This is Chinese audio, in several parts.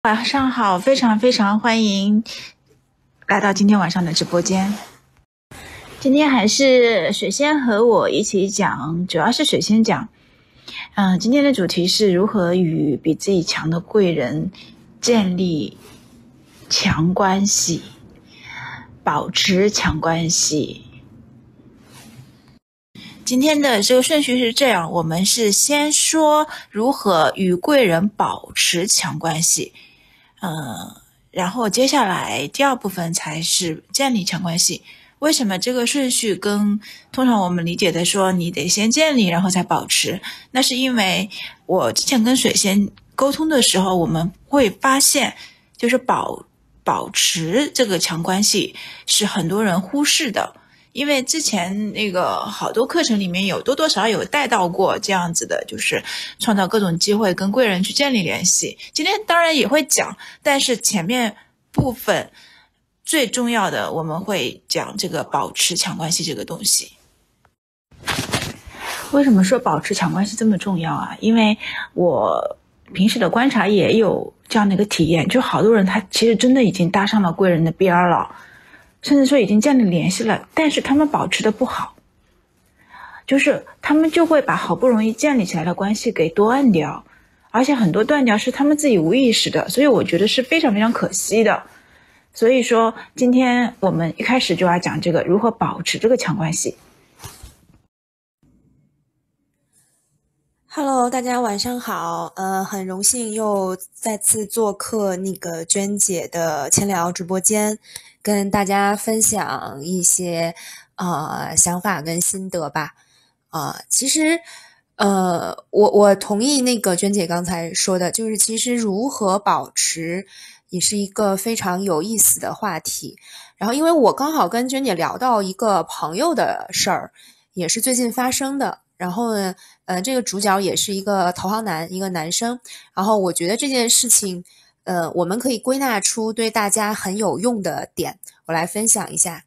晚上好，非常非常欢迎来到今天晚上的直播间。今天还是水仙和我一起讲，主要是水仙讲。今天的主题是如何与比自己强的贵人建立强关系，保持强关系。今天的这个顺序是这样，我们是先说如何与贵人保持强关系。然后接下来第二部分才是建立强关系。为什么这个顺序跟通常我们理解的说你得先建立然后再保持？那是因为我之前跟水仙沟通的时候，我们会发现就是保持这个强关系是很多人忽视的。因为之前那个好多课程里面有多多少少有带到过这样子的，就是创造各种机会跟贵人去建立联系。今天当然也会讲，但是前面部分最重要的我们会讲这个保持强关系这个东西。为什么说保持强关系这么重要啊？因为我平时的观察也有这样的一个体验，就好多人他其实真的已经搭上了贵人的边了，甚至说已经建立联系了，但是他们保持的不好，就是他们就会把好不容易建立起来的关系给断掉，而且很多断掉是他们自己无意识的，所以我觉得是非常非常可惜的。所以说今天我们一开始就要讲这个如何保持这个强关系。 Hello，大家晚上好，很荣幸又再次做客那个娟姐的千聊直播间，跟大家分享一些想法跟心得吧。其实我同意那个娟姐刚才说的，就是其实如何保持也是一个非常有意思的话题。然后因为我刚好跟娟姐聊到一个朋友的事儿，也是最近发生的。然后呢，这个主角也是一个投行男，一个男生。然后我觉得这件事情，我们可以归纳出对大家很有用的点，我来分享一下。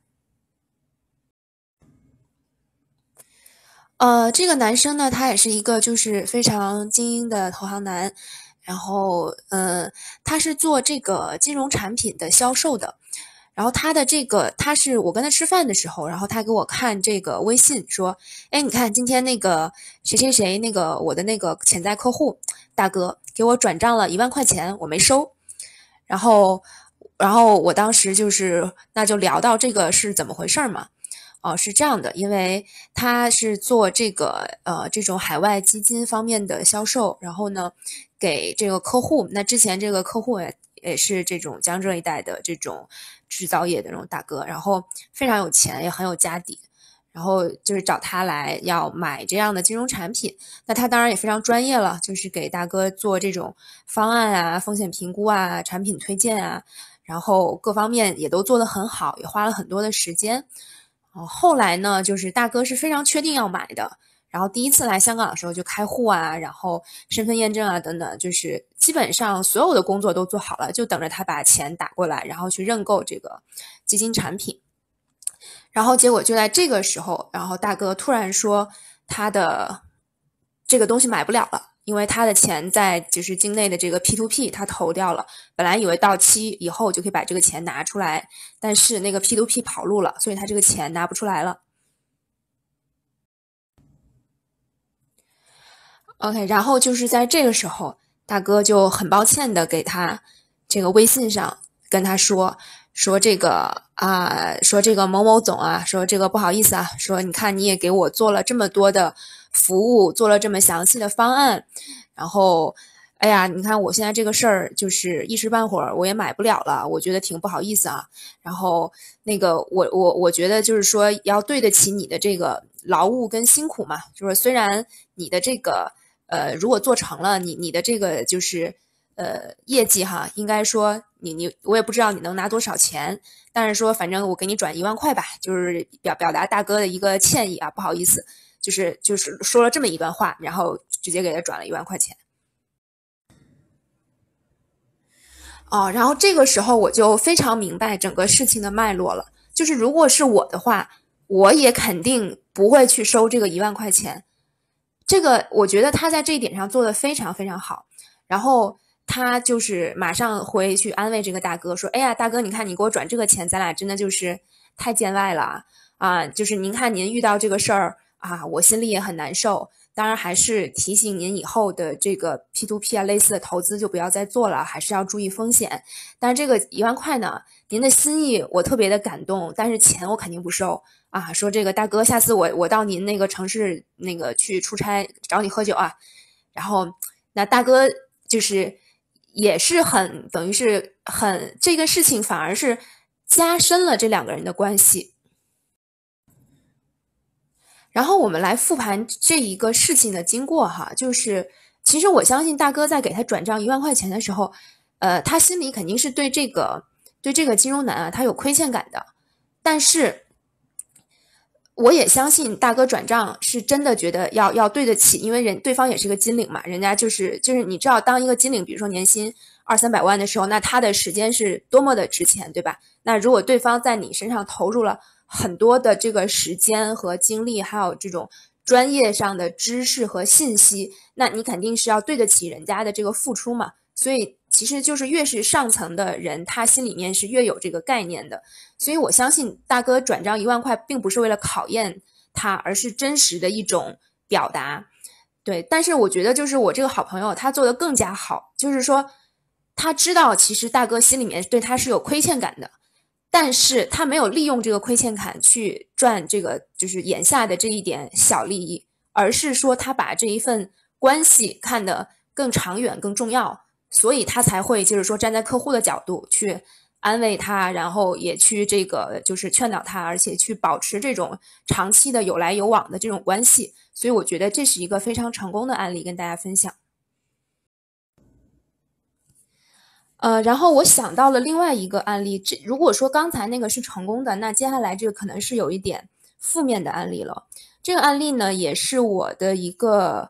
这个男生呢，他也是一个就是非常精英的投行男，然后他是做这个金融产品的销售的。然后他是我跟他吃饭的时候，然后他给我看这个微信说，哎，你看今天那个谁谁谁那个我的那个潜在客户大哥给我转账了1万块钱，我没收。然后我当时就是那就聊到这个是怎么回事嘛。是这样的，因为他是做这个这种海外基金方面的销售，然后呢给这个客户，那之前这个客户也是这种江浙一带的这种制造业的这种大哥，然后非常有钱，也很有家底，然后就是找他来要买这样的金融产品。那他当然也非常专业了，就是给大哥做这种方案啊、风险评估啊、产品推荐啊，然后各方面也都做得很好，也花了很多的时间。后来呢，就是大哥是非常确定要买的，然后第一次来香港的时候就开户啊，然后身份验证啊等等，就是基本上所有的工作都做好了，就等着他把钱打过来，然后去认购这个基金产品。然后结果就在这个时候，然后大哥突然说他的这个东西买不了了，因为他的钱在就是境内的这个 P2P 他投掉了，本来以为到期以后就可以把这个钱拿出来，但是那个 P2P 跑路了，所以他这个钱拿不出来了。OK，然后就是在这个时候，大哥就很抱歉的给他这个微信上跟他说这个说这个某某总啊，说这个不好意思啊，说你看你也给我做了这么多的服务，做了这么详细的方案，然后哎呀，你看我现在这个事儿就是一时半会儿我也买不了了，我觉得挺不好意思啊。然后那个我觉得就是说要对得起你的这个劳务跟辛苦嘛，就是虽然你的这个如果做成了，你的这个就是业绩哈，应该说我也不知道你能拿多少钱，但是说反正我给你转1万块吧，就是表达大哥的一个歉意啊，不好意思，就是说了这么一段话，然后直接给他转了1万块钱。然后这个时候我就非常明白整个事情的脉络了，就是如果是我的话，我也肯定不会去收这个1万块钱。这个我觉得他在这一点上做得非常非常好。然后他就是马上回去安慰这个大哥说：“哎呀，大哥，你看你给我转这个钱，咱俩真的就是太见外了啊！就是您看您遇到这个事儿啊，我心里也很难受。当然还是提醒您以后的这个 P2P 啊类似的投资就不要再做了，还是要注意风险。但是这个1万块呢，您的心意我特别的感动，但是钱我肯定不收啊。说这个大哥，下次我到您那个城市那个去出差找你喝酒啊。然后那大哥就是也是很等于是很这个事情反而是加深了这两个人的关系。然后我们来复盘这一个事情的经过哈，就是其实我相信大哥在给他转账1万块钱的时候，他心里肯定是对这个金融男啊，他有亏欠感的。但是我也相信大哥转账是真的觉得要对得起，因为对方也是个金领嘛，人家就是你知道，当一个金领，比如说年薪200-300万的时候，那他的时间是多么的值钱，对吧？那如果对方在你身上投入了很多的这个时间和精力，还有这种专业上的知识和信息，那你肯定是要对得起人家的这个付出嘛。所以其实就是越是上层的人，他心里面是越有这个概念的。所以我相信大哥转账1万块并不是为了考验他，而是真实的一种表达。对，但是我觉得就是我这个好朋友他做的更加好，就是说他知道其实大哥心里面对他是有亏欠感的，但是他没有利用这个亏欠感去赚这个就是眼下的这一点小利益，而是说他把这一份关系看得更长远更重要，所以他才会就是说站在客户的角度去安慰他，然后也去这个就是劝导他，而且去保持这种长期的有来有往的这种关系。所以我觉得这是一个非常成功的案例跟大家分享。然后我想到了另外一个案例，如果说刚才那个是成功的，那接下来这个可能是有一点负面的案例了。这个案例呢，也是我的一个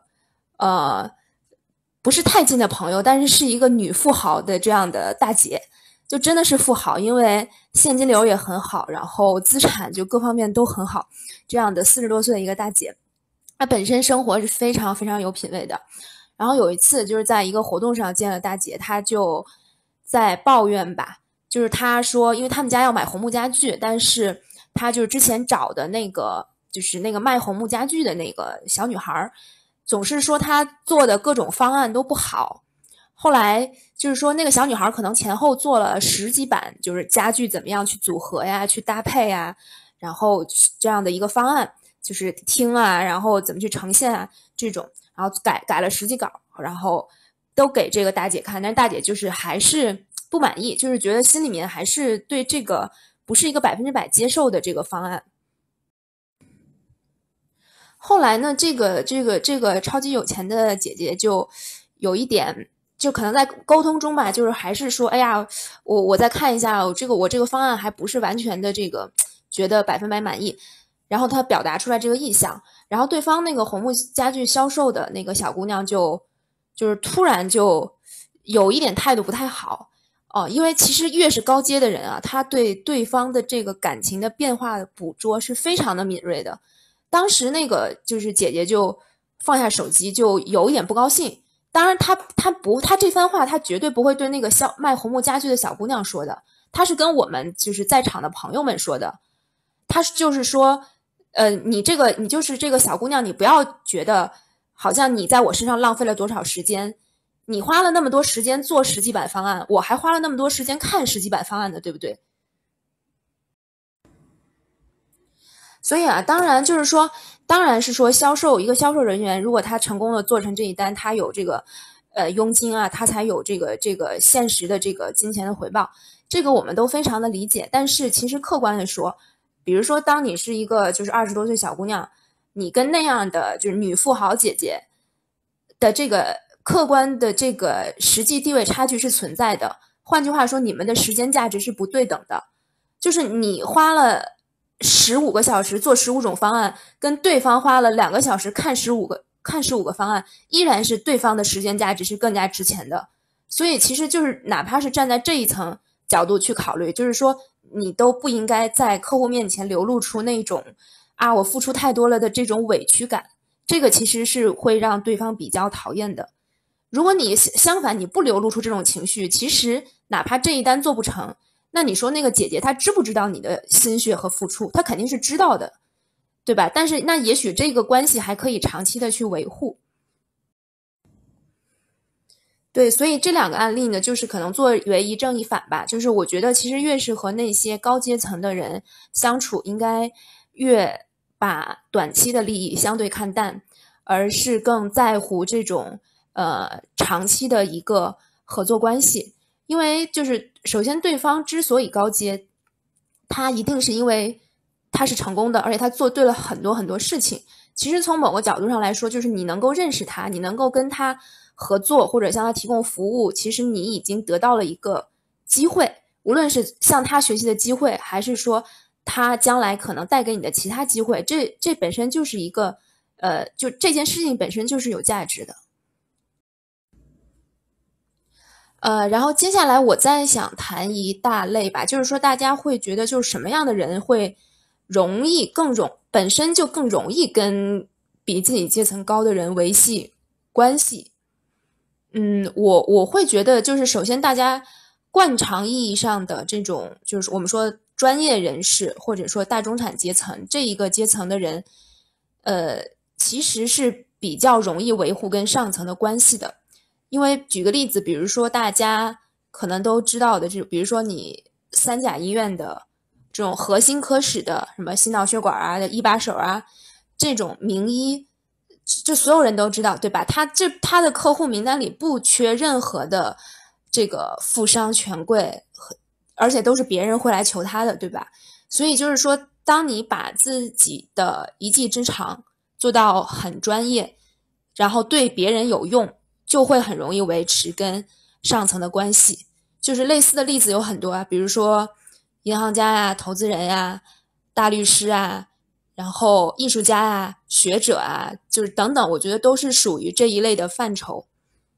不是太近的朋友，但是是一个女富豪的这样的大姐，就真的是富豪，因为现金流也很好，然后资产就各方面都很好，这样的40多岁的一个大姐，她本身生活是非常非常有品位的。然后有一次就是在一个活动上见了大姐，她就在抱怨吧，就是她说因为他们家要买红木家具，但是她就是之前找的那个就是那个卖红木家具的那个小女孩，总是说她做的各种方案都不好。后来就是说那个小女孩可能前后做了10几版，就是家具怎么样去组合呀，去搭配呀，然后这样的一个方案，就是听啊，然后怎么去呈现啊这种，然后改了10几稿，然后都给这个大姐看，但是大姐就是还是不满意，就是觉得心里面还是对这个不是一个100%接受的这个方案。后来呢，这个超级有钱的姐姐就有一点，就可能在沟通中吧，就是还是说，哎呀，我再看一下，我这个方案还不是完全的这个觉得100%满意，然后她表达出来这个意向，然后对方那个红木家具销售的那个小姑娘就是突然就有一点态度不太好。因为其实越是高阶的人啊，他对对方的这个感情的变化的捕捉是非常的敏锐的。当时那个就是姐姐就放下手机，就有一点不高兴。当然她这番话她绝对不会对那个卖红木家具的小姑娘说的，她是跟我们就是在场的朋友们说的。她就是说，你就是这个小姑娘，你不要觉得好像你在我身上浪费了多少时间，你花了那么多时间做10几版方案，我还花了那么多时间看10几版方案的，对不对？所以啊，当然是说一个销售人员，如果他成功的做成这一单，他有这个佣金啊，他才有这个现实的这个金钱的回报，这个我们都非常的理解。但是其实客观的说，比如说当你是一个就是20多岁小姑娘，你跟那样的就是女富豪姐姐的这个客观的这个实际地位差距是存在的。换句话说，你们的时间价值是不对等的，就是你花了15个小时做15种方案，跟对方花了2个小时看15个方案，依然是对方的时间价值是更加值钱的。所以其实就是哪怕是站在这一层角度去考虑，就是说你都不应该在客户面前流露出那种我付出太多了的这种委屈感，这个其实是会让对方比较讨厌的。 如果你相反你不流露出这种情绪，其实哪怕这一单做不成，那你说那个姐姐她知不知道你的心血和付出？她肯定是知道的，对吧？但是那也许这个关系还可以长期的去维护。对，所以这两个案例呢，就是可能作为一正一反吧。就是我觉得，其实越是和那些高阶层的人相处，应该越把短期的利益相对看淡，而是更在乎这种长期的一个合作关系。因为就是首先，对方之所以高阶，他一定是因为他是成功的，而且他做对了很多很多事情。其实从某个角度上来说，就是你能够认识他，你能够跟他合作或者向他提供服务，其实你已经得到了一个机会，无论是向他学习的机会，还是说他将来可能带给你的其他机会，这本身就是一个就这件事情本身就是有价值的。然后接下来我再想谈一大类吧，就是说大家会觉得就是什么样的人会本身就更容易跟比自己阶层高的人维系关系。我会觉得就是首先大家惯常意义上的这种就是我们说专业人士或者说大中产阶层这一个阶层的人，其实是比较容易维护跟上层的关系的。因为举个例子，比如说大家可能都知道的，就比如说你三甲医院的这种核心科室的什么心脑血管啊、一把手啊，这种名医，就所有人都知道，对吧？他的客户名单里不缺任何的这个富商权贵，而且都是别人会来求他的，对吧？所以就是说，当你把自己的一技之长做到很专业，然后对别人有用，就会很容易维持跟上层的关系。就是类似的例子有很多啊，比如说银行家呀、投资人呀、大律师啊，然后艺术家啊、学者啊，就是等等，我觉得都是属于这一类的范畴。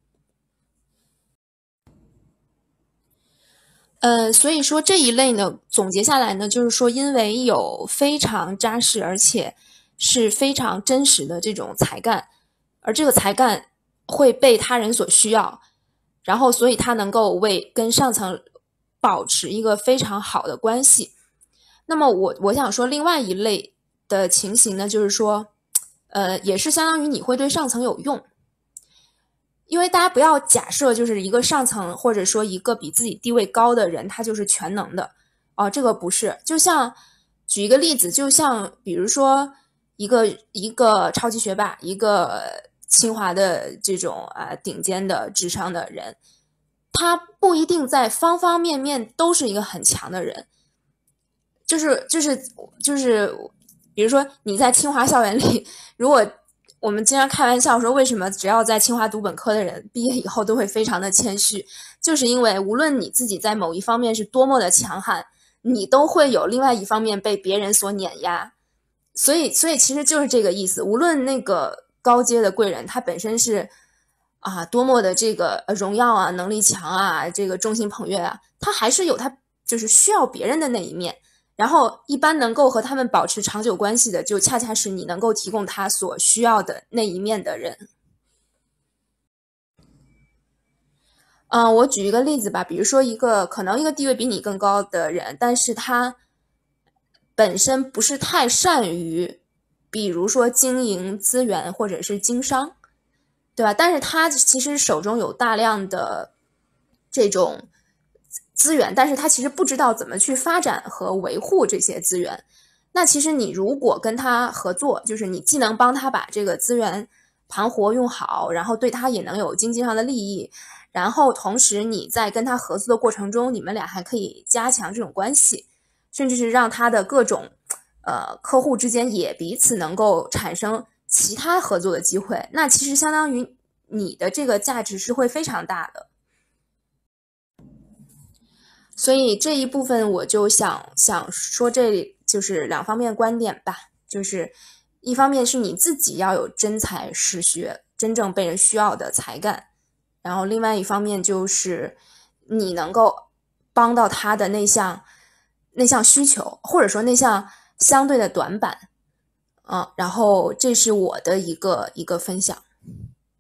所以说这一类呢，总结下来呢，就是说，因为有非常扎实而且是非常真实的这种才干，而这个才干会被他人所需要，然后所以他能够为跟上层保持一个非常好的关系。那么我想说，另外一类的情形呢，就是说，也是相当于你会对上层有用。因为大家不要假设就是一个上层或者说一个比自己地位高的人，他就是全能的这个不是。就像举一个例子，就像比如说一个超级学霸，一个清华的这种顶尖的智商的人，他不一定在方方面面都是一个很强的人。就是，比如说你在清华校园里，如果我们经常开玩笑说，为什么只要在清华读本科的人毕业以后都会非常的谦虚，就是因为无论你自己在某一方面是多么的强悍，你都会有另外一方面被别人所碾压。所以其实就是这个意思。无论那个高阶的贵人他本身是多么的这个荣耀啊、能力强啊、这个众星捧月啊，他还是有他就是需要别人的那一面。然后一般能够和他们保持长久关系的，就恰恰是你能够提供他所需要的那一面的人。我举一个例子吧，比如说可能一个地位比你更高的人，但是他本身不是太善于，比如说经营资源或者是经商，对吧？但是他其实手中有大量的这种资源，但是他其实不知道怎么去发展和维护这些资源。那其实你如果跟他合作，就是你既能帮他把这个资源盘活用好，然后对他也能有经济上的利益，然后同时你在跟他合作的过程中，你们俩还可以加强这种关系，甚至是让他的各种客户之间也彼此能够产生其他合作的机会，那其实相当于你的这个价值是会非常大的。所以这一部分我就想说，这就是两方面观点吧。就是一方面是你自己要有真才实学，真正被人需要的才干，然后另外一方面就是你能够帮到他的那项需求，或者说那项相对的短板。然后这是我的一个分享。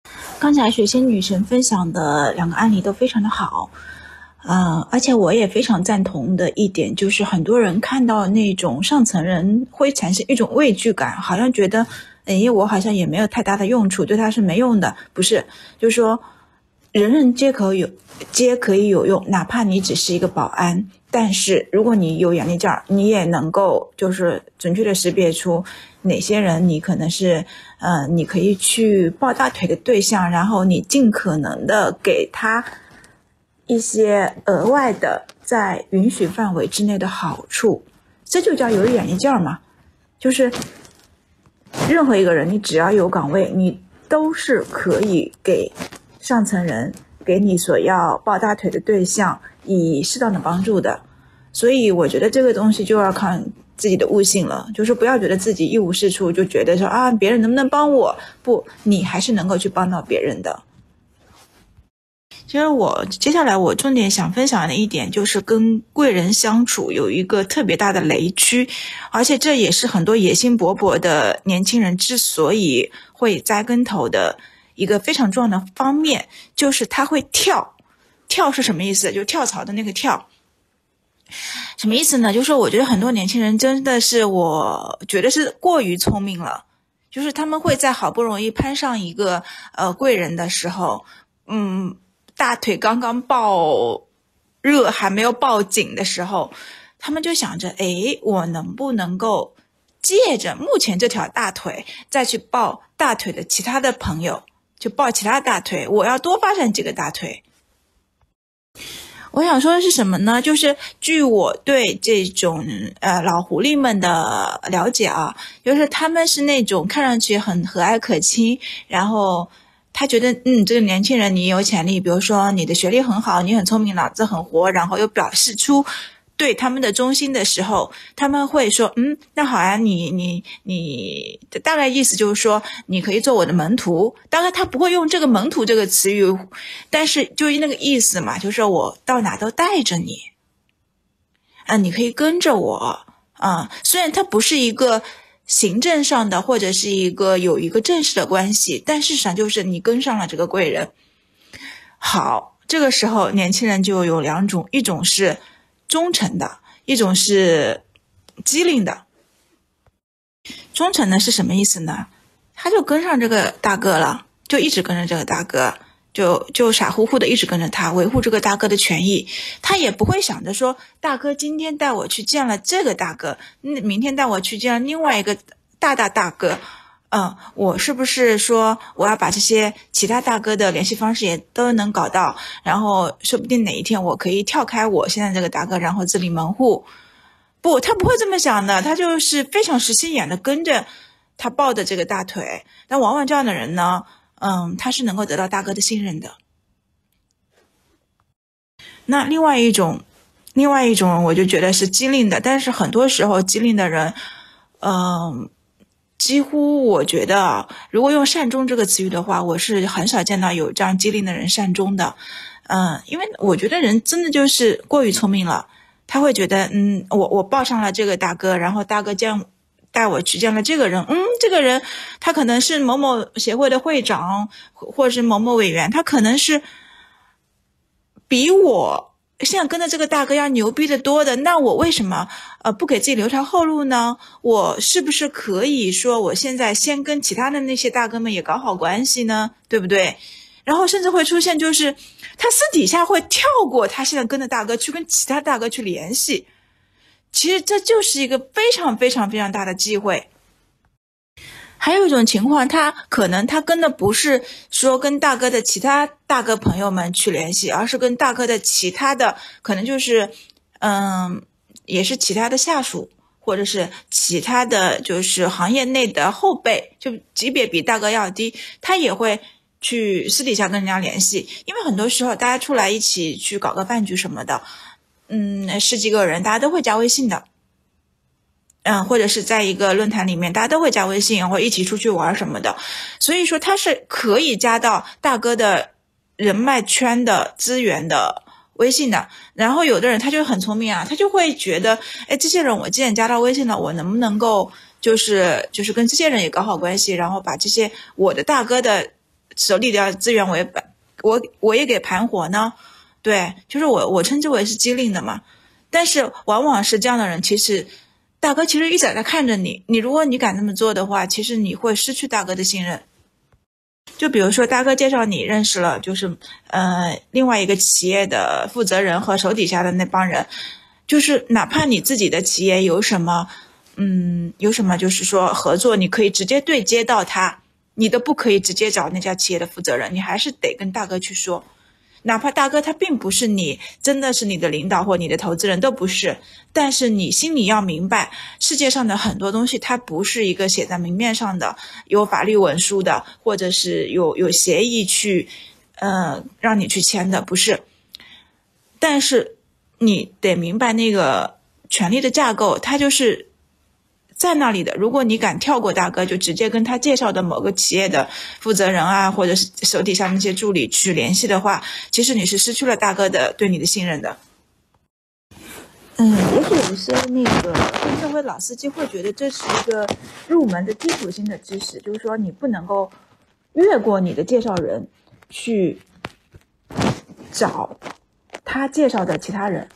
刚才水仙女神分享的2个案例都非常的好，而且我也非常赞同的一点就是很多人看到那种上层人会产生一种畏惧感，好像觉得我好像也没有太大的用处，对他是没用的。不是，就是说人人皆可以有用，哪怕你只是一个保安，但是如果你有眼力劲儿，你也能够就是准确的识别出哪些人你可能是你可以去抱大腿的对象，然后你尽可能的给他一些额外的在允许范围之内的好处，这就叫有眼力劲儿嘛。就是任何一个人，你只要有岗位，你都是可以给上层人，给你所要抱大腿的对象以适当的帮助的。所以我觉得这个东西就要看自己的悟性了，就是不要觉得自己一无是处，就觉得说别人能不能帮我，不，你还是能够去帮到别人的。其实接下来我重点想分享的一点就是跟贵人相处有一个特别大的雷区，而且这也是很多野心勃勃的年轻人之所以会栽跟头的一个非常重要的方面，就是他会跳是什么意思？就跳槽的那个跳。什么意思呢？就是我觉得很多年轻人真的是，我觉得是过于聪明了，就是他们会在好不容易攀上一个贵人的时候，大腿刚刚爆热还没有爆紧的时候，他们就想着我能不能够借着目前这条大腿再去抱大腿的其他的朋友，就抱其他大腿，我要多发展几个大腿。我想说的是什么呢？就是据我对这种老狐狸们的了解啊，就是他们是那种看上去很和蔼可亲，然后他觉得这个年轻人你有潜力，比如说你的学历很好，你很聪明，脑子很活，然后又表示出对他们的忠心的时候，他们会说那好呀，你的大概意思就是说你可以做我的门徒。当然他不会用这个门徒这个词语，但是就是那个意思嘛，就是我到哪都带着你你可以跟着我虽然它不是一个行政上的或者是有一个正式的关系，但事实上就是你跟上了这个贵人。好，这个时候年轻人就有2种，一种是忠诚的，一种是机灵的。忠诚的是什么意思呢？他就跟上这个大哥了，就一直跟着这个大哥，就傻乎乎的一直跟着他，维护这个大哥的权益。他也不会想着说大哥今天带我去见了这个大哥，明天带我去见了另外一个大哥，我是不是说我要把这些其他大哥的联系方式也都能搞到，然后说不定哪一天我可以跳开我现在这个大哥，然后自立门户。不，他不会这么想的，他就是非常实心眼的跟着他抱的这个大腿。但往往这样的人呢他是能够得到大哥的信任的。那另外一种我就觉得是机灵的，但是很多时候机灵的人几乎我觉得如果用善终这个词语的话，我是很少见到有这样机灵的人善终的。因为我觉得人真的就是过于聪明了，他会觉得我抱上了这个大哥，然后大哥带我去见了这个人，这个人他可能是某某协会的会长，或者是某某委员，他可能是比我现在跟着这个大哥要牛逼的多的，那我为什么不给自己留条后路呢？我是不是可以说我现在先跟其他的那些大哥们也搞好关系呢？对不对？然后甚至会出现就是他私底下会跳过他现在跟着大哥去跟其他大哥去联系，其实这就是一个非常非常非常大的机会。还有一种情况，他跟的不是说跟大哥的其他大哥朋友们去联系，而是跟大哥的其他的可能就是也是其他的下属，或者是其他的就是行业内的后辈，就级别比大哥要低，他也会去私底下跟人家联系。因为很多时候大家出来一起去搞个饭局什么的10几个人大家都会加微信的，或者是在一个论坛里面大家都会加微信，或一起出去玩什么的，所以说他是可以加到大哥的人脉圈的资源的微信的。然后有的人他就很聪明他就会觉得这些人我既然加到微信了，我能不能够就是跟这些人也搞好关系，然后把这些我的大哥的手里的资源我也给盘活呢？对，就是我称之为是机灵的嘛。但是往往是这样的人，其实大哥其实一直在看着你，如果你敢这么做的话，其实你会失去大哥的信任。就比如说大哥介绍你认识了就是另外一个企业的负责人和手底下的那帮人，就是哪怕你自己的企业有什么就是说合作，你可以直接对接到他，你都不可以直接找那家企业的负责人，你还是得跟大哥去说。哪怕大哥他并不是你真的是你的领导或你的投资人，都不是，但是你心里要明白，世界上的很多东西它不是一个写在明面上的，有法律文书的，或者是有协议去让你去签的，不是。但是你得明白那个权力的架构，它就是在那里的。如果你敢跳过大哥，就直接跟他介绍的某个企业的负责人啊，或者是手底下那些助理去联系的话，其实你是失去了大哥的对你的信任的。也许有些那个跟社会老司机会觉得这是一个入门的基础性的知识，就是说你不能够越过你的介绍人去找他介绍的其他人。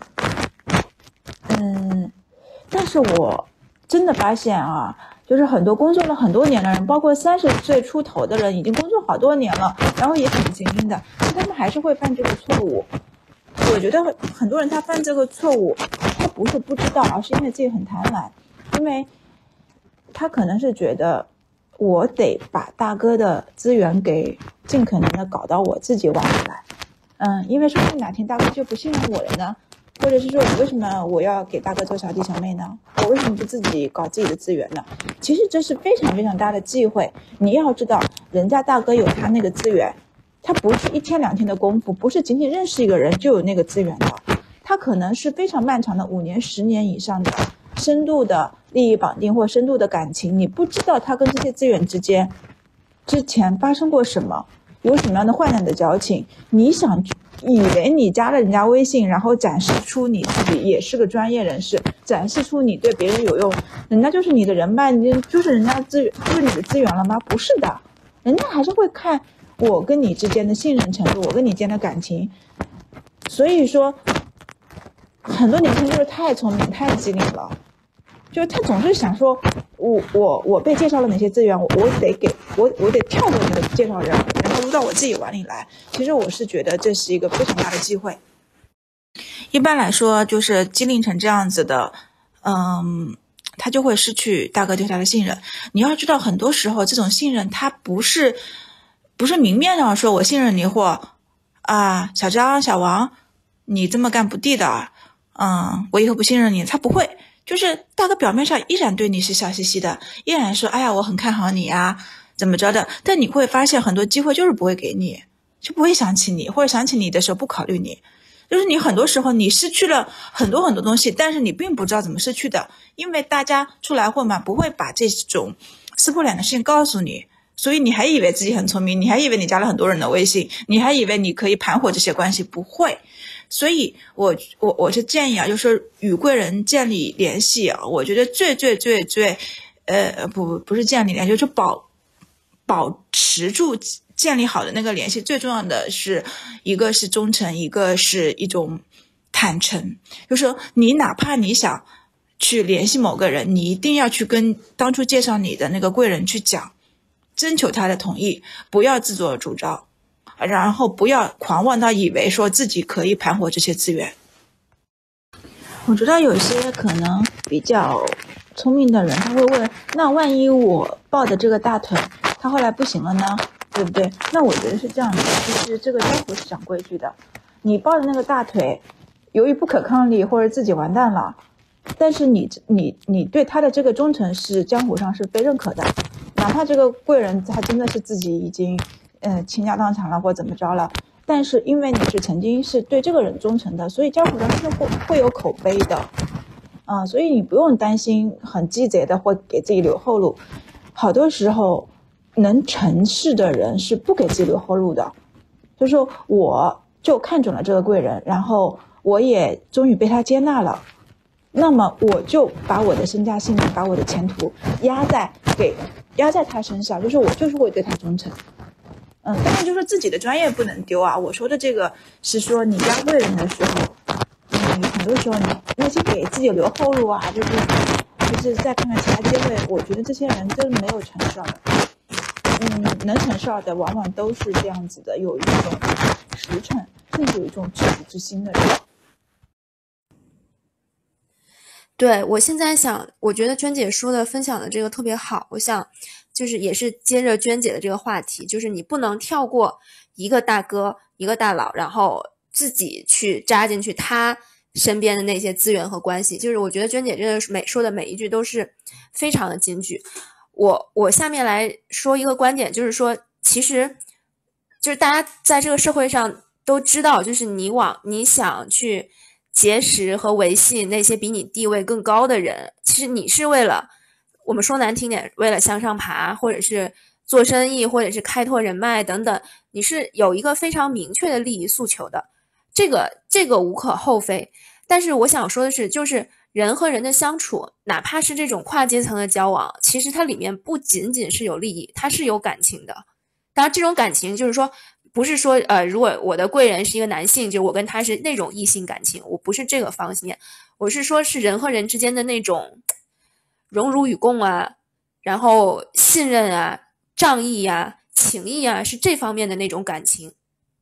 但是我真的发现啊，就是很多工作了很多年的人，包括30岁出头的人，已经工作好多年了，然后也挺精英的，他们还是会犯这个错误。我觉得很多人他犯这个错误，他不是不知道，而是因为自己很贪婪，因为他可能是觉得我得把大哥的资源给尽可能的搞到我自己碗里来，因为说不定哪天大哥就不信任我了呢。或者是说为什么我要给大哥做小弟小妹呢？我为什么不自己搞自己的资源呢？其实这是非常非常大的忌讳。你要知道，人家大哥有他那个资源，他不是1天2天的功夫，不是仅仅认识一个人就有那个资源的，他可能是非常漫长的5年10年以上的深度的利益绑定或深度的感情。你不知道他跟这些资源之间之前发生过什么，有什么样的患难的交情。你以为你加了人家微信，然后展示出你自己也是个专业人士，展示出你对别人有用，人家就是你的人脉，你就是人家资源，就是你的资源了吗？不是的，人家还是会看我跟你之间的信任程度，我跟你之间的感情。所以说很多年轻人就是太聪明太机灵了，就是他总是想说我被介绍了哪些资源，我得跳过那个介绍人，然后入到我自己碗里来。其实我是觉得这是一个非常大的机会。一般来说就是机灵成这样子的，他就会失去大哥对他的信任。你要知道很多时候这种信任他不是明面上说我信任你或小张小王你这么干不地道，我以后不信任你，他不会。就是大哥表面上依然对你是笑嘻嘻的，依然说哎呀我很看好你啊怎么着的，但你会发现很多机会就是不会给你，就不会想起你，或者想起你的时候不考虑你。就是你很多时候你失去了很多很多东西，但是你并不知道怎么失去的，因为大家出来混嘛，不会把这种撕破脸的事情告诉你，所以你还以为自己很聪明，你还以为你加了很多人的微信，你还以为你可以盘活这些关系，不会。所以我是建议就是与贵人建立联系我觉得最不是建立联系，就是保持住建立好的那个联系。最重要的是一个是忠诚，一个是一种坦诚。就是说你哪怕你想去联系某个人，你一定要去跟当初介绍你的那个贵人去讲，征求他的同意，不要自作主张，然后不要狂妄到以为说自己可以盘活这些资源。我知道有些可能比较聪明的人他会问，那万一我抱的这个大腿他后来不行了呢，对不对？那我觉得是这样的，就是这个江湖是讲规矩的，你抱的那个大腿由于不可抗力或者自己完蛋了，但是你对他的这个忠诚是江湖上是被认可的，哪怕这个贵人他真的是自己已经倾家荡产了或怎么着了，但是因为你是曾经是对这个人忠诚的，所以江湖上是会有口碑的所以你不用担心很鸡贼的或给自己留后路。好多时候能成事的人是不给自己留后路的，就是说我就看准了这个贵人，然后我也终于被他接纳了，那么我就把我的身家性命把我的前途压在他身上，就是我就是会对他忠诚。 当然就是自己的专业不能丢啊。我说的这个是说你加贵人的时候，很多时候你那些给自己留后路啊，就是再看看其他机会，我觉得这些人都没有成事的。能成事的往往都是这样子的，有一种实诚，甚至有一种赤子之心的人。 对，我现在想，我觉得娟姐说的分享的这个特别好，我想就是也是接着娟姐的这个话题，就是你不能跳过一个大哥一个大佬，然后自己去扎进去他身边的那些资源和关系。就是我觉得娟姐这个说的每一句都是非常的金句。我下面来说一个观点，就是说其实就是大家在这个社会上都知道，就是你想去结识和维系那些比你地位更高的人，其实你是为了，我们说难听点，为了向上爬，或者是做生意，或者是开拓人脉等等，你是有一个非常明确的利益诉求的，这个无可厚非。但是我想说的是，就是人和人的相处，哪怕是这种跨阶层的交往，其实它里面不仅仅是有利益，它是有感情的。当然，这种感情就是说，不是说如果我的贵人是一个男性，就我跟他是那种异性感情，我不是这个方面，我是说是人和人之间的那种荣辱与共啊，然后信任啊、仗义啊、情义啊，是这方面的那种感情。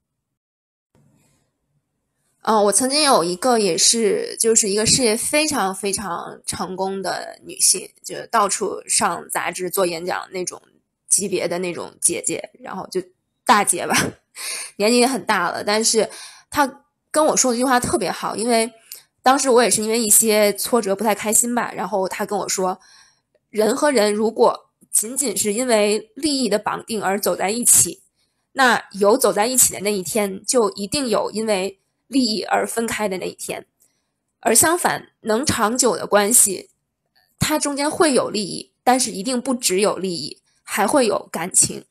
我曾经有一个也是，就是一个事业非常非常成功的女性，就到处上杂志做演讲那种级别的那种姐姐，然后就大姐吧，年纪也很大了，但是她跟我说的一句话特别好，因为当时我也是因为一些挫折不太开心吧，然后她跟我说，人和人如果仅仅是因为利益的绑定而走在一起，那有走在一起的那一天，就一定有因为利益而分开的那一天。而相反，能长久的关系，它中间会有利益，但是一定不只有利益，还会有感情。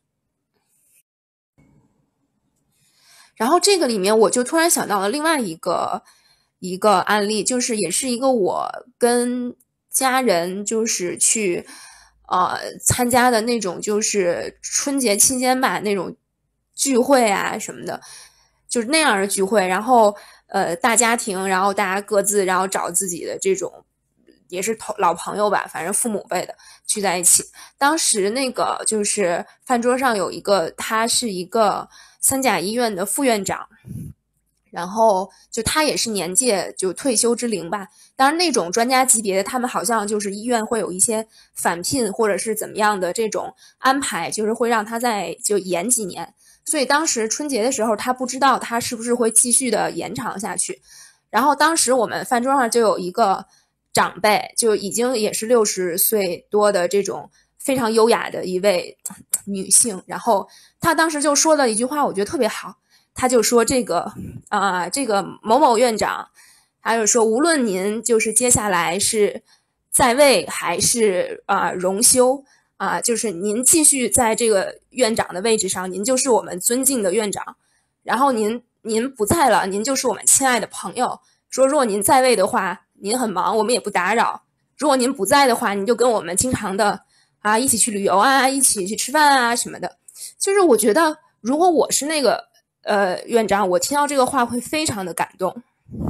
然后这个里面，我就突然想到了另外一个案例，就是也是一个我跟家人就是去参加的那种就是春节期间吧那种聚会啊什么的，就是那样的聚会，然后大家庭，然后大家各自然后找自己的这种也是老朋友吧，反正父母辈的聚在一起。当时那个就是饭桌上有一个，他是一个三甲医院的副院长，然后就他也是年届就退休之龄吧。当然那种专家级别的，他们好像就是医院会有一些返聘或者是怎么样的这种安排，就是会让他再就延几年。所以当时春节的时候，他不知道他是不是会继续的延长下去。然后当时我们饭桌上就有一个长辈，就已经也是60岁多的这种非常优雅的一位女性，然后她当时就说了一句话，我觉得特别好。她就说这个某某院长，他就说无论您就是接下来是在位还是荣休就是您继续在这个院长的位置上，您就是我们尊敬的院长。然后您不在了，您就是我们亲爱的朋友。说如果您在位的话，您很忙，我们也不打扰；如果您不在的话，您就跟我们经常的一起去旅游一起去吃饭什么的。就是我觉得，如果我是那个院长，我听到这个话会非常的感动。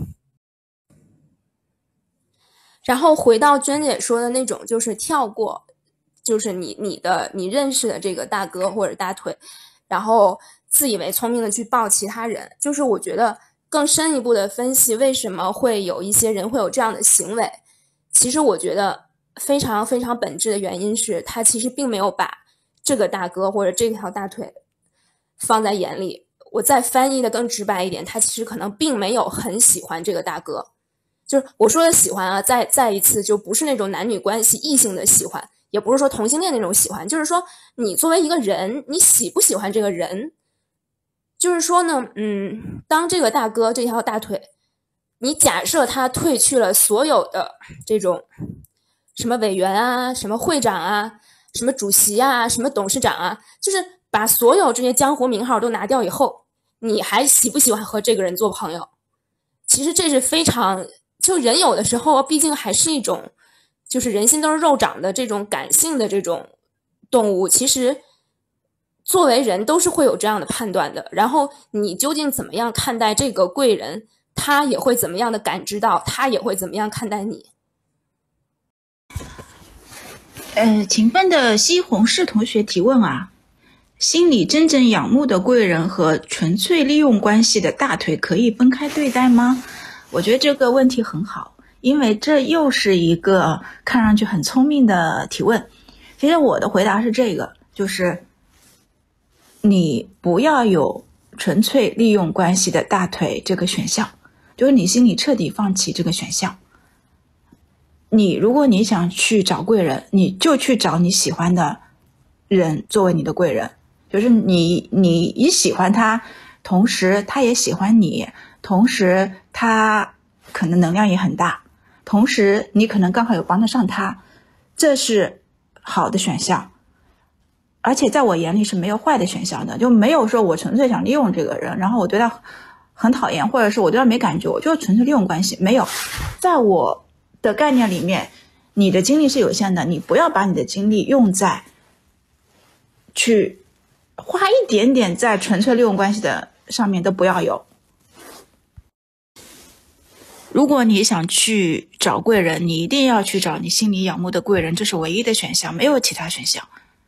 然后回到娟姐说的那种，就是跳过，就是你认识的这个大哥或者大腿，然后自以为聪明的去抱其他人，就是我觉得更深一步的分析为什么会有一些人会有这样的行为，其实我觉得非常非常本质的原因是他其实并没有把这个大哥或者这条大腿放在眼里。我再翻译的更直白一点，他其实可能并没有很喜欢这个大哥。就是我说的喜欢再一次就不是那种男女关系异性的喜欢，也不是说同性恋那种喜欢，就是说你作为一个人，你喜不喜欢这个人？就是说呢，当这个大哥这条大腿，你假设他褪去了所有的这种什么委员什么会长什么主席什么董事长就是把所有这些江湖名号都拿掉以后，你还喜不喜欢和这个人做朋友？其实这是非常，就人有的时候毕竟还是一种，就是人心都是肉长的这种感性的这种动物，其实作为人都是会有这样的判断的。然后你究竟怎么样看待这个贵人，他也会怎么样的感知到，他也会怎么样看待你。 勤奋的西红柿同学提问啊，心里真正仰慕的贵人和纯粹利用关系的大腿可以分开对待吗？我觉得这个问题很好，因为这又是一个看上去很聪明的提问。其实我的回答是这个，就是你不要有纯粹利用关系的大腿这个选项，就是你心里彻底放弃这个选项。如果你想去找贵人，你就去找你喜欢的人作为你的贵人，就是你喜欢他，同时他也喜欢你，同时他可能能量也很大，同时你可能刚好有帮得上他，这是好的选项。而且在我眼里是没有坏的选项的，就没有说我纯粹想利用这个人，然后我对他很讨厌，或者是我对他没感觉，我就纯粹利用关系。没有，在我的概念里面，你的精力是有限的，你不要把你的精力用在去花一点点在纯粹利用关系的上面，都不要有。如果你想去找贵人，你一定要去找你心里仰慕的贵人，这是唯一的选项，没有其他选项。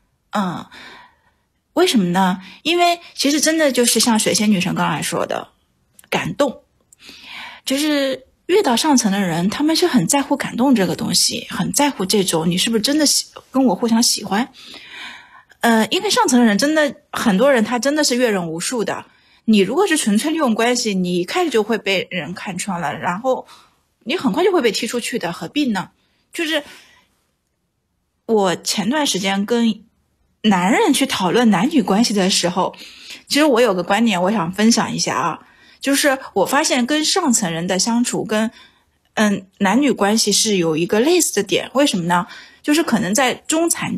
为什么呢？因为其实真的就是像水仙女神刚才说的，感动，就是遇到上层的人，他们是很在乎感动这个东西，很在乎这种你是不是真的跟我互相喜欢。因为上层的人真的很多人他真的是阅人无数的，你如果是纯粹利用关系，你一开始就会被人看穿了，然后你很快就会被踢出去的，何必呢？就是我前段时间跟男人去讨论男女关系的时候，其实我有个观点我想分享一下啊，就是我发现跟上层人的相处跟男女关系是有一个类似的点。为什么呢？就是可能在中产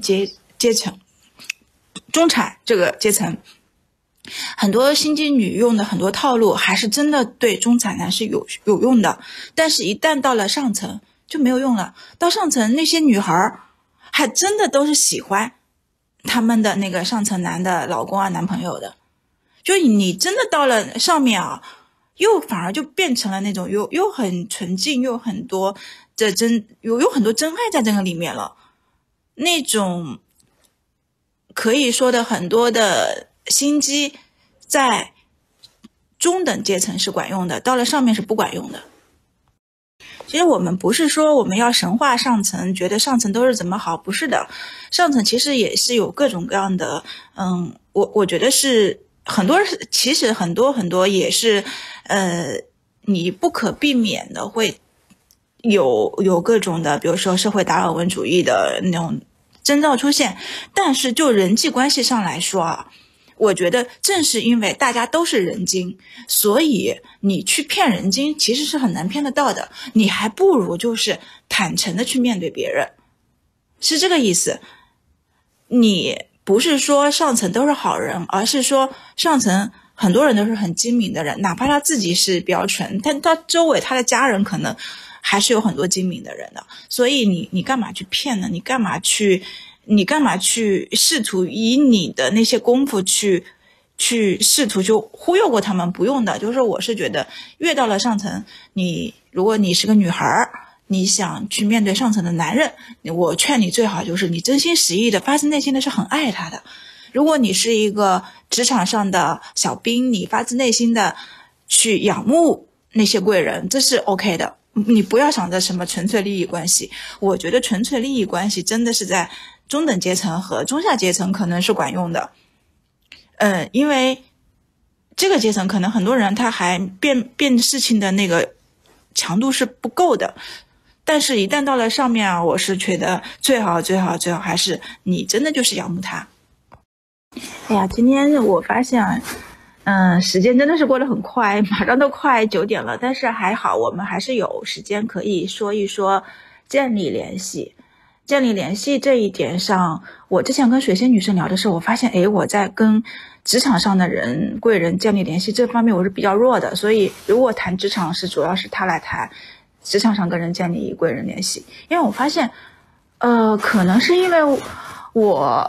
这个阶层，很多心机女用的很多套路还是真的对中产男是有用的，但是一旦到了上层就没有用了。到上层那些女孩还真的都是喜欢他们的那个上层男的老公啊男朋友的，就你真的到了上面啊，又反而就变成了那种又很纯净，又很多的有很多真爱在这个里面了，那种可以说的很多的心机在中等阶层是管用的，到了上面是不管用的。其实我们不是说我们要神化上层，觉得上层都是怎么好，不是的，上层其实也是有各种各样的，我觉得是很多，其实很多也是，你不可避免的会有各种的，比如说社会达尔文主义的那种征兆出现，但是就人际关系上来说啊，我觉得正是因为大家都是人精，所以你去骗人精其实是很难骗得到的，你还不如就是坦诚的去面对别人，是这个意思。你不是说上层都是好人，而是说上层很多人都是很精明的人，哪怕他自己是比较蠢，但他周围他的家人可能还是有很多精明的人的，所以你干嘛去骗呢？你干嘛去试图以你的那些功夫去试图就忽悠过他们？不用的。就是我是觉得越到了上层，如果你是个女孩，你想去面对上层的男人，我劝你最好就是你真心实意的发自内心的是很爱他的。如果你是一个职场上的小兵，你发自内心的去仰慕那些贵人，这是 OK 的。你不要想着什么纯粹利益关系，我觉得纯粹利益关系真的是在中等阶层和中下阶层可能是管用的。因为这个阶层可能很多人他还变事情的那个强度是不够的，但是一旦到了上面啊，我是觉得最好还是你真的就是仰慕他。哎呀，今天我发现时间真的是过得很快，马上都快9点了，但是还好我们还是有时间可以说一说建立联系这一点上，我之前跟水仙女生聊的时候，我发现我在跟职场上的贵人建立联系这方面我是比较弱的，所以如果谈职场主要是他来谈职场上跟人建立贵人联系。因为我发现可能是因为我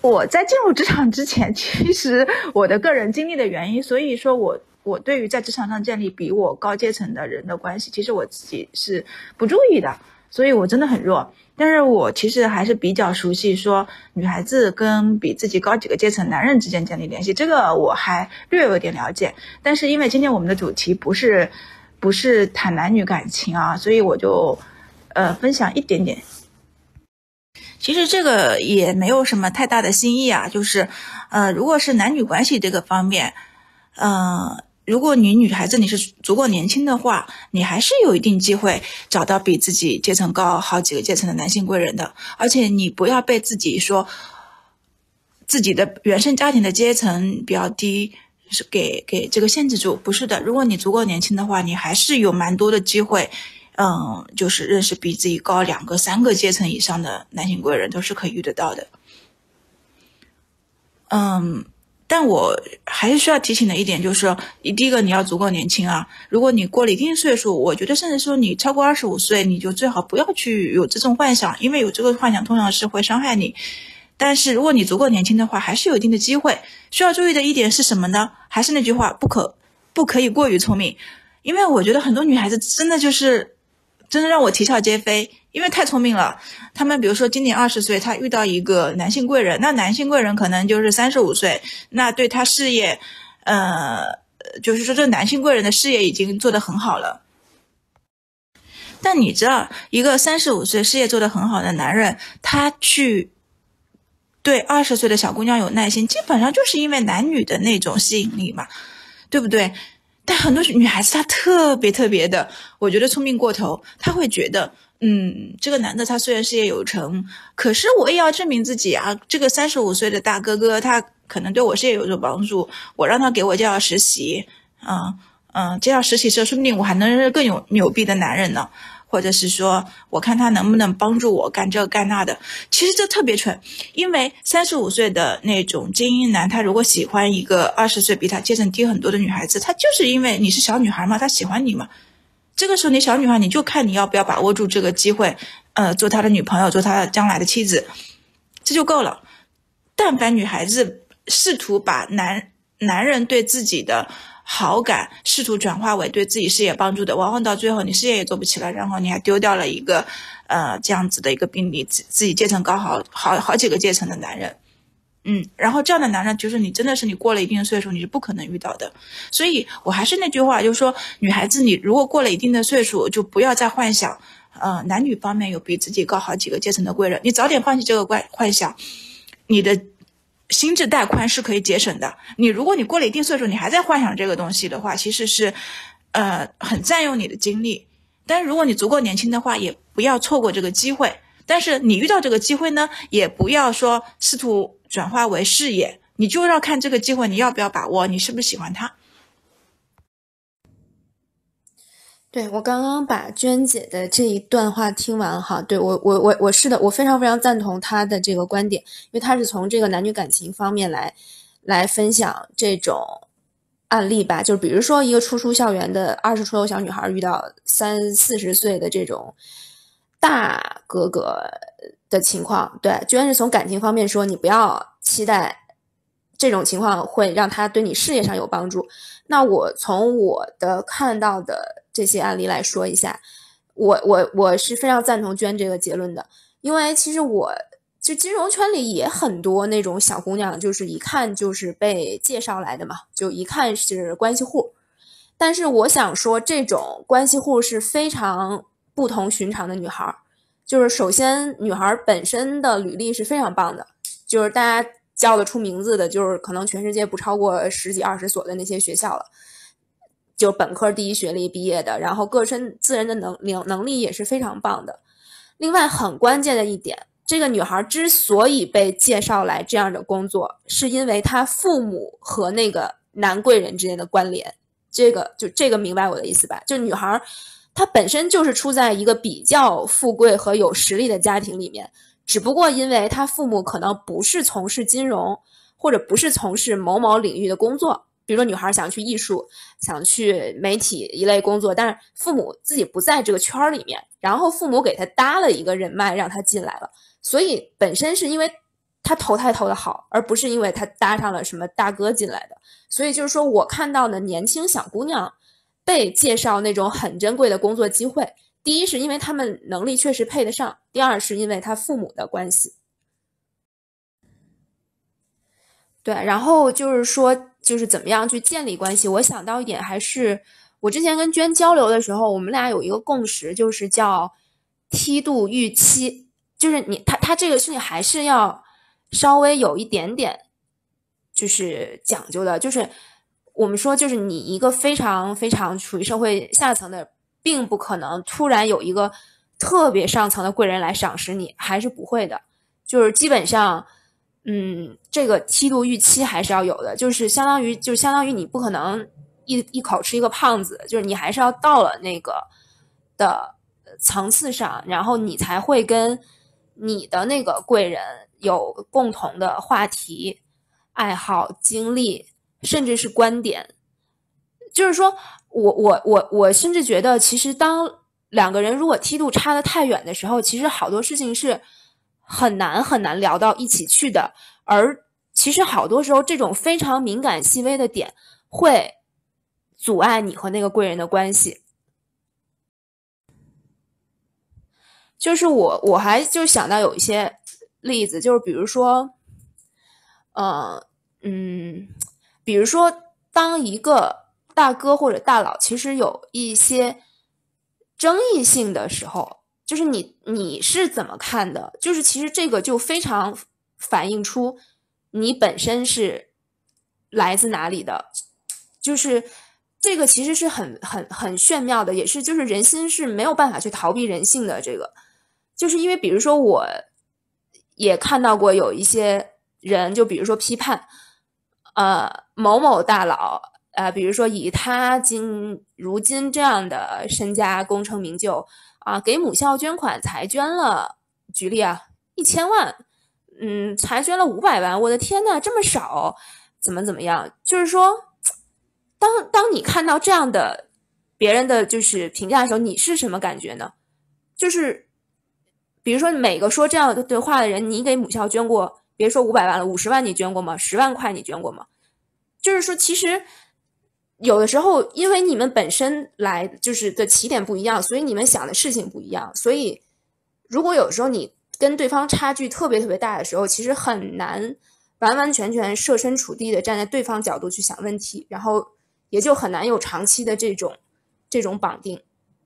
我在进入职场之前，其实我的个人经历的原因，所以说我对于在职场上建立比我高阶层的人的关系，其实我自己是不注意的，所以我真的很弱。但是我其实还是比较熟悉说女孩子跟比自己高几个阶层男人之间建立联系，这个我还略有点了解。但是因为今天我们的主题不是谈男女感情啊，所以我就分享一点点。其实这个也没有什么太大的新意啊，就是如果是男女关系这个方面，如果你女孩子你是足够年轻的话，你还是有一定机会找到比自己阶层高好几个阶层的男性贵人的。而且你不要被自己说自己的原生家庭的阶层比较低是给这个限制住，不是的。如果你足够年轻的话，你还是有蛮多的机会就是认识比自己高2个3个阶层以上的男性贵人都是可以遇得到的。但我还是需要提醒的一点就是，第一个你要足够年轻啊。如果你过了一定岁数，我觉得甚至说你超过25岁，你就最好不要去有这种幻想，因为有这个幻想通常是会伤害你。但是如果你足够年轻的话，还是有一定的机会。需要注意的一点是什么呢？还是那句话，不可以过于聪明。因为我觉得很多女孩子真的让我啼笑皆非，因为太聪明了。他们比如说今年20岁，他遇到一个男性贵人，那男性贵人可能就是35岁，那对他事业就是说这个男性贵人的事业已经做得很好了。但你知道一个35岁事业做得很好的男人，他去对20岁的小姑娘有耐心，基本上就是因为男女的那种吸引力嘛，对不对？但很多女孩子她特别的，我觉得聪明过头，她会觉得这个男的他虽然事业有成，可是我也要证明自己啊。这个35岁的大哥哥他可能对我事业有所帮助，我让他给我介绍实习介绍实习时说不定我还能是更有牛逼的男人呢。或者是说我看他能不能帮助我干这干那的。其实这特别蠢，因为35岁的那种精英男，他如果喜欢一个20岁比他阶层低很多的女孩子，他就是因为你是小女孩嘛，他喜欢你嘛。这个时候你小女孩，你就看你要不要把握住这个机会，做他的女朋友，做他的将来的妻子，这就够了。但凡女孩子试图把男人对自己的好感试图转化为对自己事业帮助的，往往到最后你事业也做不起来，然后你还丢掉了一个这样子的一个比你自己阶层高好几个阶层的男人。然后这样的男人就是你真的是你过了一定的岁数你是不可能遇到的。所以我还是那句话，就是说女孩子你如果过了一定的岁数，就不要再幻想男女方面有比自己高好几个阶层的贵人，你早点放弃这个幻想，你的心智带宽是可以节省的。如果你过了一定岁数你还在幻想这个东西的话，其实是很占用你的精力。但是如果你足够年轻的话，也不要错过这个机会。但是你遇到这个机会呢，也不要说试图转化为事业，你就要看这个机会你要不要把握，你是不是喜欢它。 对，我刚刚把娟姐的这一段话听完哈，对，我是的，我非常赞同她的这个观点，因为她是从这个男女感情方面来分享这种案例吧，就比如说一个初校园的20出头小女孩遇到30-40岁的这种大哥哥的情况。对，居然是从感情方面说，你不要期待这种情况会让他对你事业上有帮助。那我从我的看到的这些案例来说一下，我是非常赞同娟这个结论的，因为其实我就金融圈里也很多那种小姑娘，就是一看就是被介绍来的嘛，就一看是关系户。但是我想说，这种关系户是非常不同寻常的女孩，就是首先女孩本身的履历是非常棒的，就是大家叫得出名字的，就是可能全世界不超过10几20所的那些学校了，就本科第一学历毕业的，然后个身自认的能力也是非常棒的。另外很关键的一点，这个女孩之所以被介绍来这样的工作，是因为她父母和那个男贵人之间的关联。这个明白我的意思吧？就女孩她本身就是出在一个比较富贵和有实力的家庭里面，只不过因为她父母可能不是从事金融，或者不是从事某某领域的工作，比如说女孩想去艺术，想去媒体一类工作，但是父母自己不在这个圈里面，然后父母给她搭了一个人脉让她进来了，所以本身是因为他投胎投的好，而不是因为他搭上了什么大哥进来的。所以就是说我看到的年轻小姑娘被介绍那种很珍贵的工作机会，第一是因为他们能力确实配得上，第二是因为他父母的关系。对，然后就是说，就是怎么样去建立关系。我想到一点，还是我之前跟娟交流的时候，我们俩有一个共识，就是叫梯度预期，就是他这个事情还是要稍微有一点点就是讲究的，就是我们说，就是你一个非常非常处于社会下层的，并不可能突然有一个特别上层的贵人来赏识你，还是不会的，就是基本上。这个梯度预期还是要有的，就是相当于你不可能一口吃一个胖子，就是你还是要到了那个的层次上，然后你才会跟你的那个贵人有共同的话题、爱好、经历，甚至是观点。就是说我甚至觉得，其实当两个人如果梯度差得太远的时候，其实好多事情是很难很难聊到一起去的，而其实好多时候这种非常敏感细微的点会阻碍你和那个贵人的关系。就是我还就想到有一些例子，就是比如说，比如说当一个大哥或者大佬其实有一些争议性的时候，就是你是怎么看的？就是其实这个就非常反映出你本身是来自哪里的，就是这个其实是很炫妙的，也是就是人心是没有办法去逃避人性的。这个就是因为比如说我也看到过有一些人，就比如说批判某某大佬。比如说以他如今这样的身家功成名就给母校捐款才捐了，举例1000万，才捐了500万，我的天呐，这么少，怎么样？就是说，当你看到这样的别人的就是评价的时候，你是什么感觉呢？就是比如说每个说这样的话的人，你给母校捐过，别说500万了，50万你捐过吗？10万块你捐过吗？就是说，其实有的时候，因为你们本身来就是的起点不一样，所以你们想的事情不一样。所以，如果有时候你跟对方差距特别特别大的时候，其实很难完完全全设身处地的站在对方角度去想问题，然后也就很难有长期的这种绑定。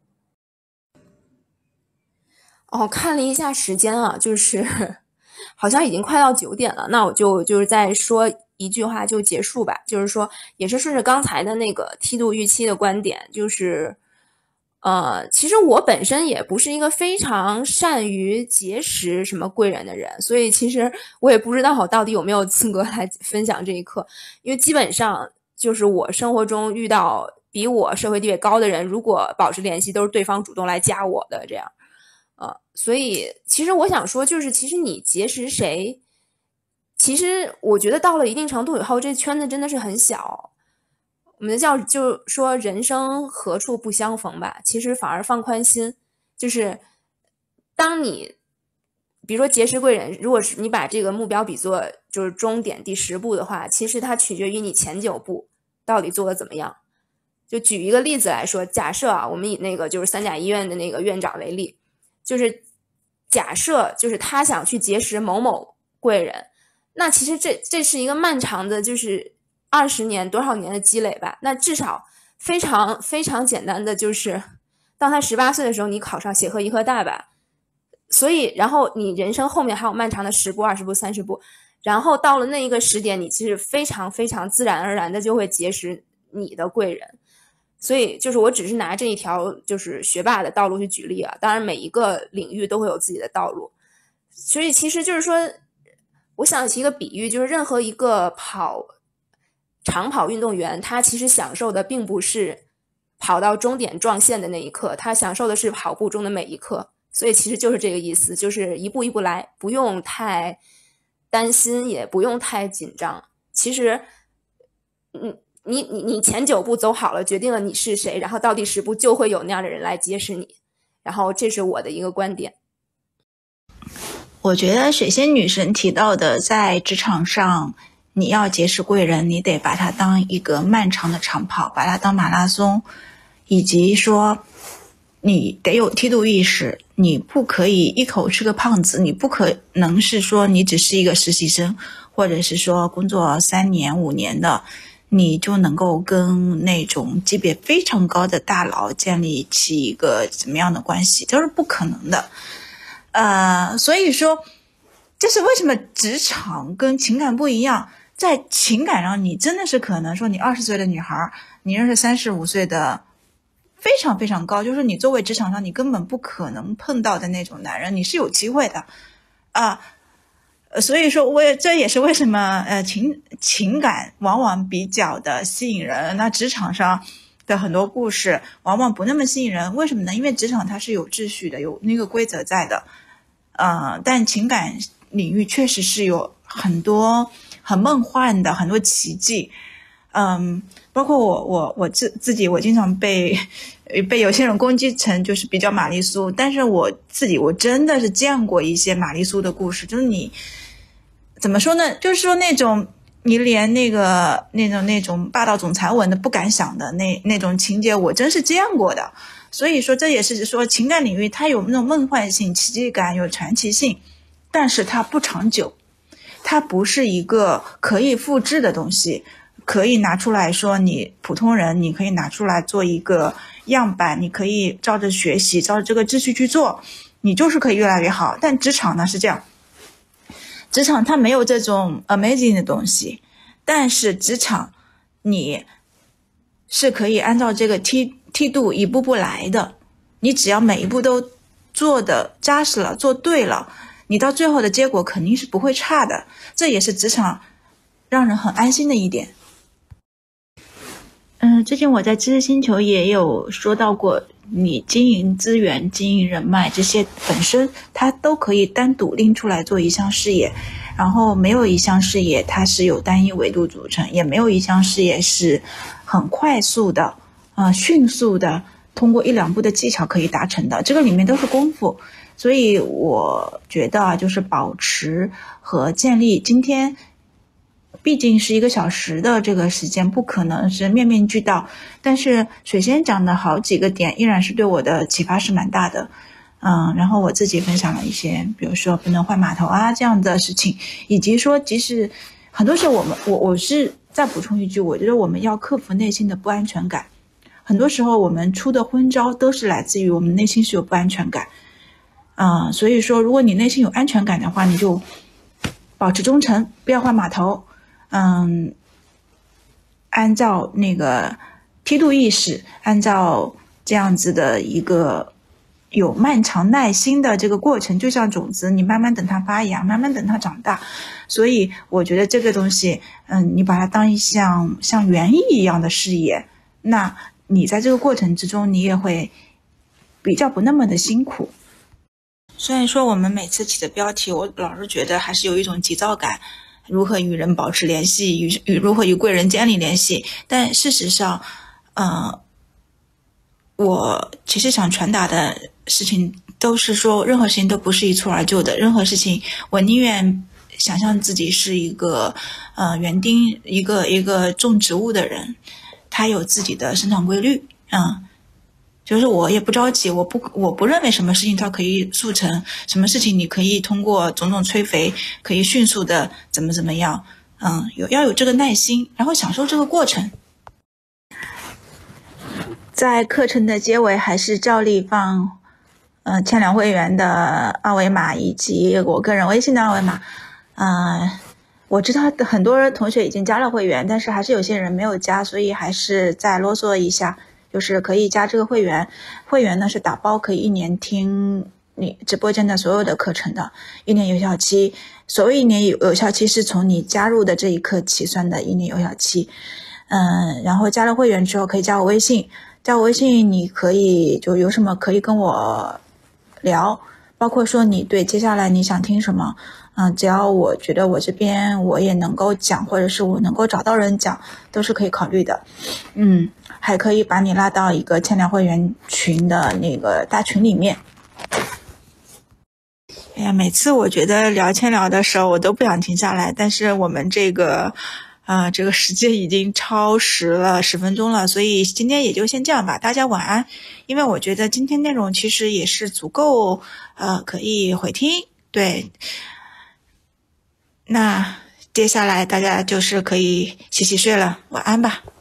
看了一下时间就是好像已经快到9点了，那我就是再说一句话就结束吧。就是说，也是顺着刚才的那个梯度预期的观点，就是其实我本身也不是一个非常善于结识什么贵人的人，所以其实我也不知道我到底有没有资格来分享这一课，因为基本上就是我生活中遇到比我社会地位高的人，如果保持联系，都是对方主动来加我的这样。所以其实我想说，就是其实你结识谁，其实我觉得到了一定程度以后，这圈子真的是很小。我们就说人生何处不相逢吧，其实反而放宽心，就是当你比如说结识贵人，如果是你把这个目标比作就是终点第10步的话，其实它取决于你前9步到底做的怎么样。就举一个例子来说，假设我们以那个就是3甲医院的那个院长为例，就是假设就是他想去结识某某贵人，那其实这是一个漫长的就是20年多少年的积累吧。那至少非常非常简单的就是当他18岁的时候，你考上协和医科大吧。所以然后你人生后面还有漫长的10步20步30步，然后到了那一个时点，你其实非常非常自然而然的就会结识你的贵人。所以就是我只是拿这一条就是学霸的道路去举例当然每一个领域都会有自己的道路。所以其实就是说，我想起一个比喻，就是任何一个长跑运动员，他其实享受的并不是跑到终点撞线的那一刻，他享受的是跑步中的每一刻。所以其实就是这个意思，就是一步一步来，不用太担心，也不用太紧张。其实你前9步走好了，决定了你是谁，然后到第10步就会有那样的人来结识你。然后这是我的一个观点。 我觉得水仙女神提到的，在职场上你要结识贵人，你得把它当一个漫长的长跑，把它当马拉松，以及说你得有梯度意识，你不可以一口吃个胖子，你不可能是说你只是一个实习生，或者是说工作3年5年的，你就能够跟那种级别非常高的大佬建立起一个怎么样的关系，这是不可能的。所以说这是为什么职场跟情感不一样。在情感上你真的是可能说你20岁的女孩，你认识35岁的非常非常高，就是你作为职场上你根本不可能碰到的那种男人，你是有机会的所以说这也是为什么情感往往比较的吸引人，那职场上的很多故事往往不那么吸引人。为什么呢？因为职场它是有秩序的，有那个规则在的但情感领域确实是有很多很梦幻的很多奇迹。包括我自己，我经常被有些人攻击成就是比较玛丽苏，但是我真的是见过一些玛丽苏的故事，就是你怎么说呢，就是说那种你连那种霸道总裁文的不敢想的那种情节，我真是见过的。所以说这也是说情感领域它有那种梦幻性、奇迹感、有传奇性，但是它不长久，它不是一个可以复制的东西，可以拿出来说你普通人你可以拿出来做一个样板，你可以照着学习，照着这个秩序去做，你就是可以越来越好。但职场呢是这样，职场它没有这种 amazing 的东西，但是职场你是可以按照这个梯度一步步来的，你只要每一步都做的扎实了，做对了，你到最后的结果肯定是不会差的，这也是职场让人很安心的一点。最近我在知识星球也有说到过，你经营资源、经营人脉这些本身它都可以单独拎出来做一项事业，然后没有一项事业它是有单一维度组成，也没有一项事业是很快速的迅速的通过1-2步的技巧可以达成的，这个里面都是功夫。所以我觉得就是保持和建立，今天毕竟是1个小时的这个时间，不可能是面面俱到，但是水仙讲的好几个点依然是对我的启发是蛮大的。然后我自己分享了一些，比如说不能换码头这样的事情，以及说即使很多时候我是再补充一句，我觉得我们要克服内心的不安全感，很多时候我们出的昏招都是来自于我们内心是有不安全感。所以说如果你内心有安全感的话，你就保持忠诚，不要换码头。按照那个梯度意识，按照这样子的一个有漫长耐心的这个过程，就像种子，你慢慢等它发芽，慢慢等它长大。所以我觉得这个东西你把它当一项像园艺一样的事业，那你在这个过程之中你也会比较不那么的辛苦。虽然说我们每次起的标题我老是觉得还是有一种急躁感，如何与人保持联系，如何与贵人建立联系，但事实上我其实想传达的事情都是说，任何事情都不是一蹴而就的，任何事情我宁愿想象自己是一个园丁，一个种植物的人，他有自己的生长规律就是我也不着急，我不认为什么事情它可以速成，什么事情你可以通过种种催肥可以迅速的怎么样，要有这个耐心，然后享受这个过程。在课程的结尾还是照例放千粮会员的二维码以及我个人微信的二维码。我知道很多同学已经加了会员，但是还是有些人没有加，所以还是再啰嗦一下，就是可以加这个会员。会员呢是打包可以1年听你直播间的所有的课程的，1年有效期。所谓1年有效期是从你加入的这一刻起算的1年有效期。然后加了会员之后可以加我微信，加我微信你可以就有什么可以跟我聊，包括说你对接下来你想听什么，只要我觉得我这边我也能够讲，或者是我能够找到人讲，都是可以考虑的。还可以把你拉到一个千粮会员群的那个大群里面。 哎呀，每次我觉得聊天聊的时候，我都不想停下来，但是我们这个时间已经超时了10分钟了，所以今天也就先这样吧，大家晚安。因为我觉得今天内容其实也是足够，可以回听。对，那接下来大家就是可以洗洗睡了，晚安吧。